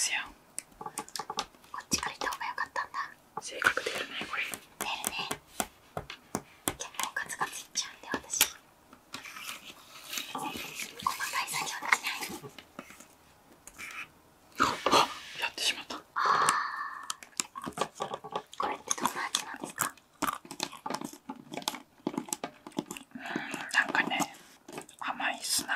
ですよ。 こっちから行った方が良かったんだ。 性格出るねこれ。 出るね。結構ガツガツいっちゃうんで私。細かい作業できない。 あ、やってしまった。 これってどんな味なんですか？ なんかね、甘い砂。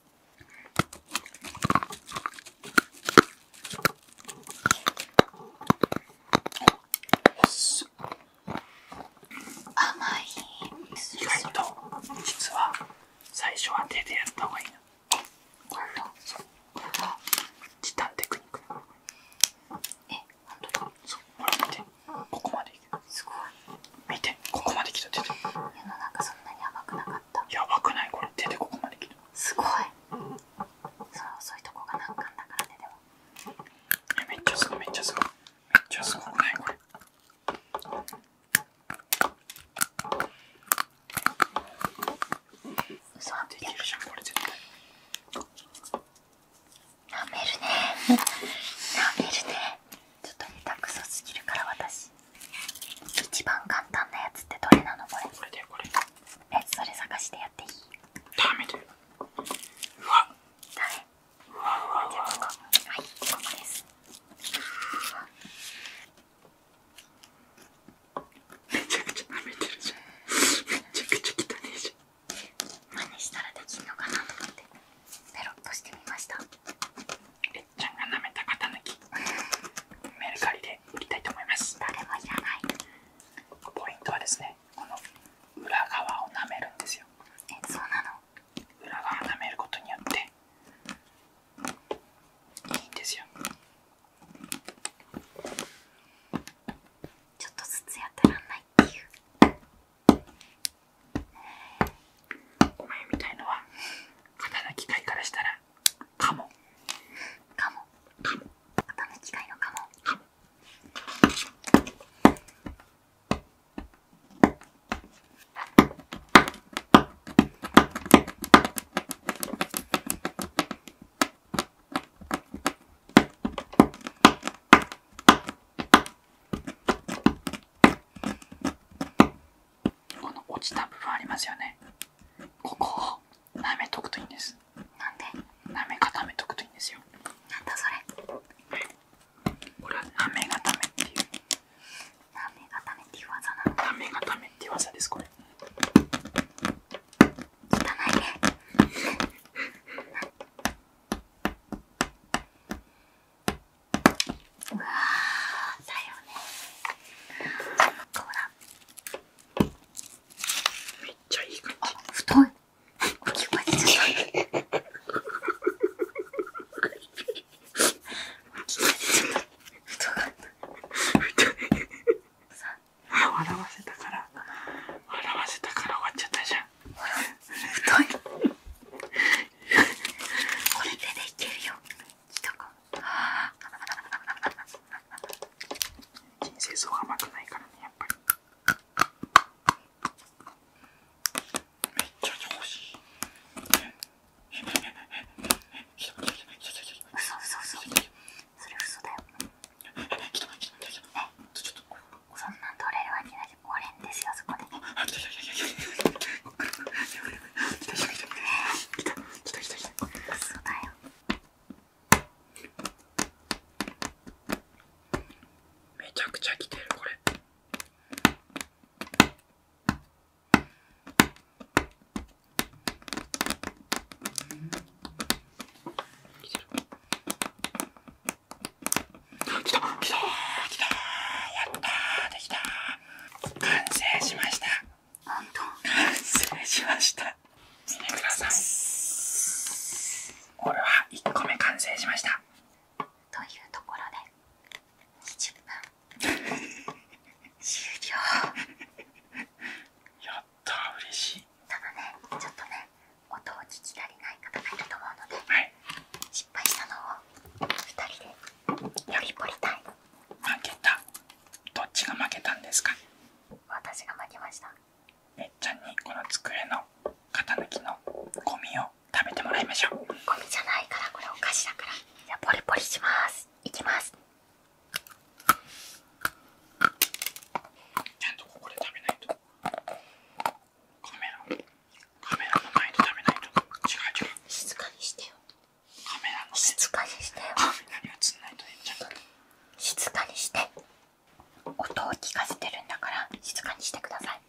甘い。 意外と実は最初は手でやった方がいいの。 ほんと？ これは時短テクニック。 え、ほんとだ。 そう、ほら見て、ここまでいく。 すごい。 見て、ここまで来た手で。 世の中そんなに甘くなかった。 やばくない？これ手でここまで来た。 すごい。そういうとこが難関だからね。でもめっちゃすごい、めっちゃすごい、めっちゃすごくないこれ。 嘘できるじゃんこれ絶対。 なめるね。なめるね。ちょっと下手くそすぎるから私。一番簡単なやつってどれなのこれ？ これだよこれ。 それ探してやっていい？ ダメだよ。うわ。 ダメ。 うわうわうわ。 はい、ここです。 めちゃくちゃ舐めてるじゃん。めちゃくちゃ汚いじゃん。 真似したらできんのかなと思ってペロッとしてみました。 えっちゃんが舐めた型抜きメルカリで売りたいと思います。 誰もいらない。 ポイントはですね、この裏側を舐めるんですよ。 そうなの？ 裏側舐めることによっていいんですよ。 ちょっとずつやってらんないっていう。 お前みたいのは型抜き界からしたらカモ。 かも。型抜き界のかも。 この落ちた部分ありますよね。ここを舐めとくといいんです。 なんで？ 舐め固めとくといいんですよ。 なんだそれ？ これは舐め固めっていう。 なめ固めっていう技なの？ 舐め固めっていう技です。これ汚いね。うわー、だよね。こうだ。 めっちゃいい感じ。 太い。大きくなっちゃった。太かった。 笑わせたから終わっちゃったじゃん。 太い。これ手でいけるよ。きたかも。 人生そう甘くないからね、やっぱり。めっちゃ欲しい。 嘘。それ嘘だよ。 あ、ちょっとこれ。 そんなん取れるわけないじゃん。折れんですよ、そこで。 あ、来た。 嘘だよ。 めちゃくちゃ来てるこれ。来た。やったー、できた。完成しました。 ほんと？ 完成しました。見てください。俺は1個目完成しました。 というところで20分終了。 やったー、嬉しい。 ただね、ちょっとね、音を聞き足りない方がいると思うので、 はい。 失敗したのを2人でよりポリたい。 負けた。どっちが負けたんですか？ 私が負けました。 めっちゃんにこの机の型抜きのゴミを食べてもらいましょう。 ゴミじゃないから、これお菓子だから。じゃあポリポリします。いきます。 してよ。 カメラに映んないとね。ちゃんと静かにして。音を聞かせてるんだから静かにしてください。